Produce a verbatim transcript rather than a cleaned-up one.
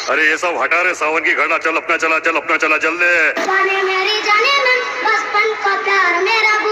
अरे ये सब हटा रे, सावन की घड़ा, चल अपना चला, चल अपना चला, चल ले। जाने मेरी जाने मन बचपन का प्यार मेरा